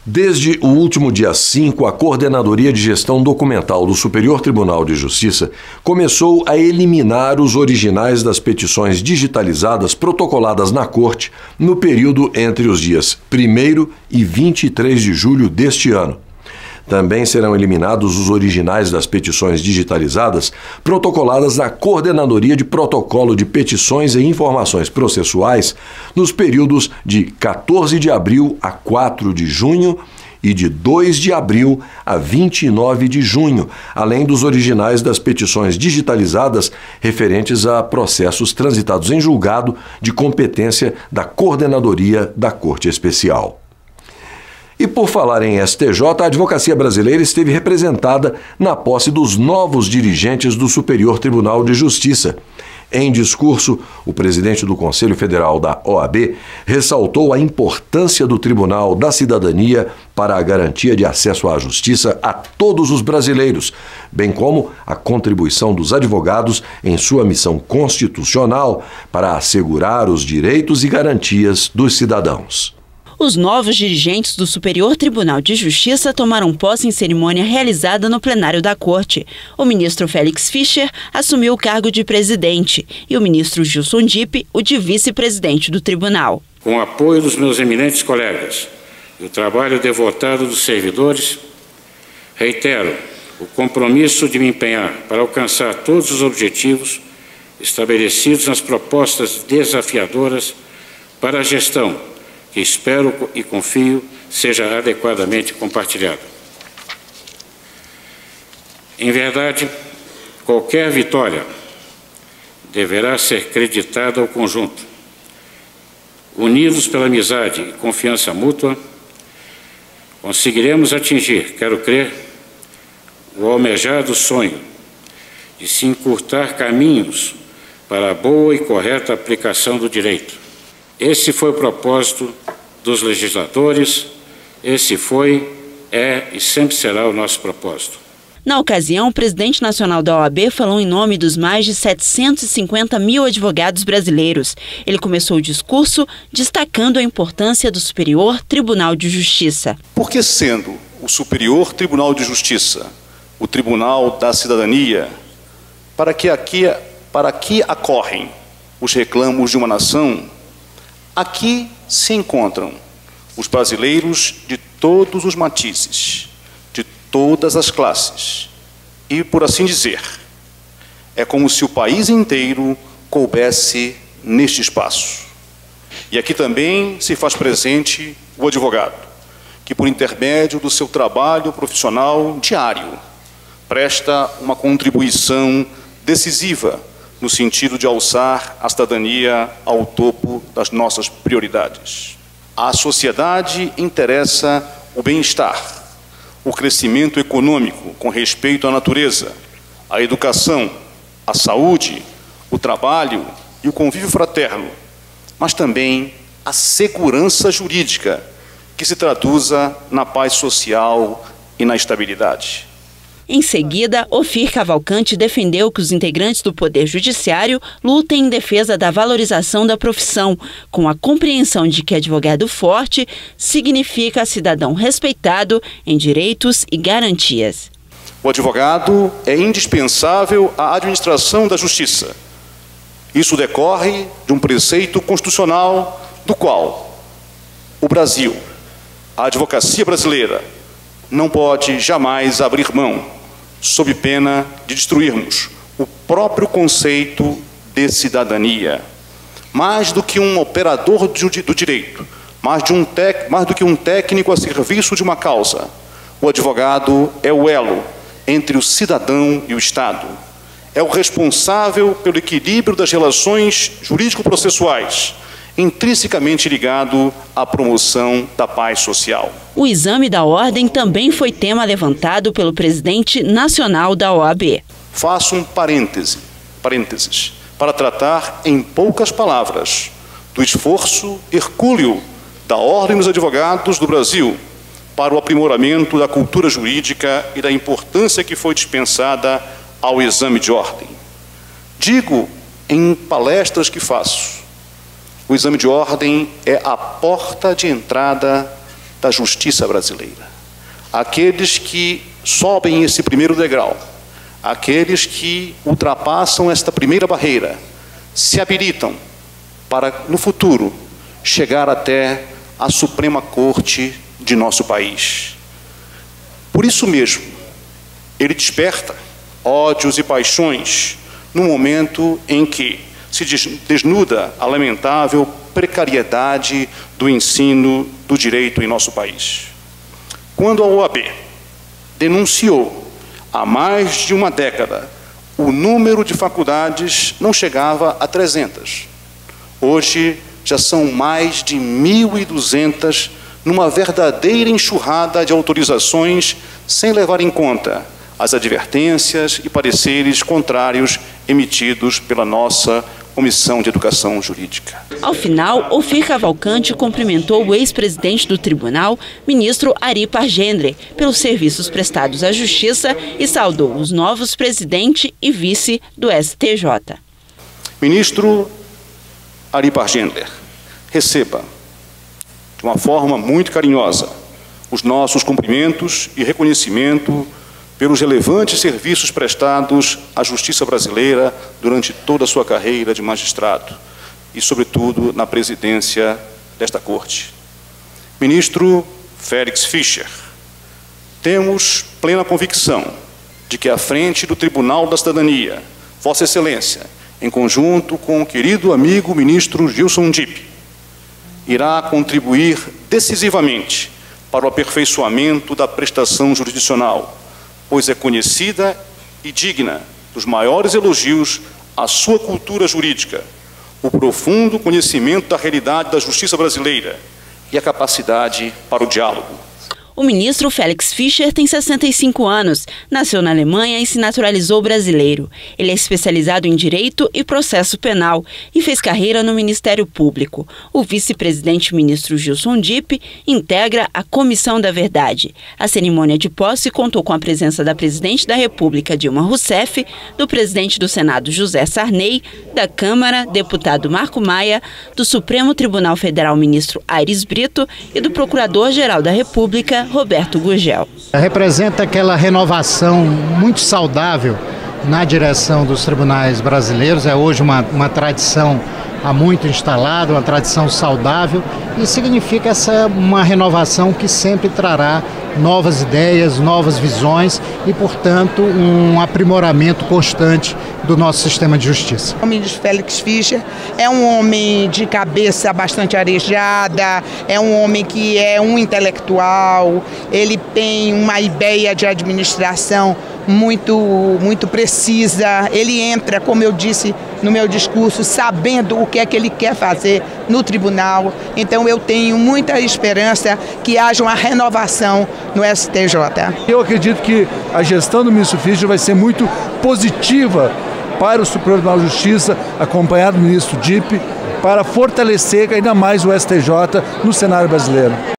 Desde o último dia 5, a Coordenadoria de Gestão Documental do Superior Tribunal de Justiça começou a eliminar os originais das petições digitalizadas protocoladas na Corte no período entre os dias 1º e 23 de julho deste ano. Também serão eliminados os originais das petições digitalizadas protocoladas na Coordenadoria de Protocolo de Petições e Informações Processuais nos períodos de 14 de abril a 4 de junho e de 2 de abril a 29 de junho, além dos originais das petições digitalizadas referentes a processos transitados em julgado de competência da Coordenadoria da Corte Especial. E por falar em STJ, a advocacia brasileira esteve representada na posse dos novos dirigentes do Superior Tribunal de Justiça. Em discurso, o presidente do Conselho Federal da OAB ressaltou a importância do Tribunal da Cidadania para a garantia de acesso à justiça a todos os brasileiros, bem como a contribuição dos advogados em sua missão constitucional para assegurar os direitos e garantias dos cidadãos. Os novos dirigentes do Superior Tribunal de Justiça tomaram posse em cerimônia realizada no plenário da Corte. O ministro Félix Fischer assumiu o cargo de presidente e o ministro Gilson Dipp o de vice-presidente do tribunal. Com o apoio dos meus eminentes colegas e o trabalho devotado dos servidores, reitero o compromisso de me empenhar para alcançar todos os objetivos estabelecidos nas propostas desafiadoras para a gestão, que espero e confio seja adequadamente compartilhada. Em verdade, qualquer vitória deverá ser creditada ao conjunto. Unidos pela amizade e confiança mútua, conseguiremos atingir, quero crer, o almejado sonho de se encurtar caminhos para a boa e correta aplicação do direito. Esse foi o propósito dos legisladores, esse foi, é e sempre será o nosso propósito. Na ocasião, o presidente nacional da OAB falou em nome dos mais de 750 mil advogados brasileiros. Ele começou o discurso destacando a importância do Superior Tribunal de Justiça. Porque sendo o Superior Tribunal de Justiça o Tribunal da Cidadania, para que aqui acorrem os reclamos de uma nação, aqui se encontram os brasileiros de todos os matizes, de todas as classes. E, por assim dizer, é como se o país inteiro coubesse neste espaço. E aqui também se faz presente o advogado, que, por intermédio do seu trabalho profissional diário, presta uma contribuição decisiva no sentido de alçar a cidadania ao topo das nossas prioridades. À sociedade interessa o bem-estar, o crescimento econômico com respeito à natureza, a educação, a saúde, o trabalho e o convívio fraterno, mas também a segurança jurídica, que se traduza na paz social e na estabilidade. Em seguida, Ofir Cavalcante defendeu que os integrantes do Poder Judiciário lutem em defesa da valorização da profissão, com a compreensão de que advogado forte significa cidadão respeitado em direitos e garantias. O advogado é indispensável à administração da justiça. Isso decorre de um preceito constitucional do qual o Brasil, a advocacia brasileira, não pode jamais abrir mão, sob pena de destruirmos o próprio conceito de cidadania. Mais do que um operador do direito, mais do que um técnico a serviço de uma causa, o advogado é o elo entre o cidadão e o Estado. É o responsável pelo equilíbrio das relações jurídico-processuais, intrinsecamente ligado à promoção da paz social. O exame da ordem também foi tema levantado pelo presidente nacional da OAB. Faço um parênteses para tratar em poucas palavras do esforço hercúleo da Ordem dos Advogados do Brasil para o aprimoramento da cultura jurídica e da importância que foi dispensada ao exame de ordem. Digo em palestras que faço, o exame de ordem é a porta de entrada da justiça brasileira. Aqueles que sobem esse primeiro degrau, aqueles que ultrapassam esta primeira barreira, se habilitam para, no futuro, chegar até a Suprema Corte de nosso país. Por isso mesmo, ele desperta ódios e paixões no momento em que se desnuda a lamentável precariedade do ensino do direito em nosso país. Quando a OAB denunciou há mais de uma década o número de faculdades não chegava a 300. Hoje já são mais de 1.200 numa verdadeira enxurrada de autorizações sem levar em conta as advertências e pareceres contrários emitidos pela nossa Comissão de Educação Jurídica. Ao final, Ofir Cavalcante cumprimentou o ex-presidente do tribunal, ministro Ari Pargendre, pelos serviços prestados à Justiça e saudou os novos presidente e vice do STJ. Ministro Ari Pargendre, receba, de uma forma muito carinhosa, os nossos cumprimentos e reconhecimento pelos relevantes serviços prestados à justiça brasileira durante toda a sua carreira de magistrado e, sobretudo, na presidência desta Corte. Ministro Félix Fischer, temos plena convicção de que, à frente do Tribunal da Cidadania, Vossa Excelência, em conjunto com o querido amigo ministro Gilson Dipp, irá contribuir decisivamente para o aperfeiçoamento da prestação jurisdicional, pois é conhecida e digna dos maiores elogios à sua cultura jurídica, o profundo conhecimento da realidade da justiça brasileira e a capacidade para o diálogo. O ministro Félix Fischer tem 65 anos, nasceu na Alemanha e se naturalizou brasileiro. Ele é especializado em Direito e Processo Penal e fez carreira no Ministério Público. O vice-presidente ministro Gilson Dipp integra a Comissão da Verdade. A cerimônia de posse contou com a presença da presidente da República, Dilma Rousseff, do presidente do Senado, José Sarney, da Câmara, deputado Marco Maia, do Supremo Tribunal Federal, ministro Aires Brito e do Procurador-Geral da República, Roberto Gurgel. Representa aquela renovação muito saudável na direção dos tribunais brasileiros. É hoje uma tradição há muito instalada, uma tradição saudável, e significa uma renovação que sempre trará novas ideias, novas visões e, portanto, um aprimoramento constante do nosso sistema de justiça. O ministro Félix Fischer é um homem de cabeça bastante arejada, é um homem que é um intelectual, ele tem uma ideia de administração muito precisa. Ele entra, como eu disse no meu discurso, sabendo o que é que ele quer fazer no tribunal. Então eu tenho muita esperança que haja uma renovação no STJ. Eu acredito que a gestão do ministro Fischer vai ser muito positiva para o Supremo Tribunal de Justiça, acompanhado do ministro Dipp, para fortalecer ainda mais o STJ no cenário brasileiro.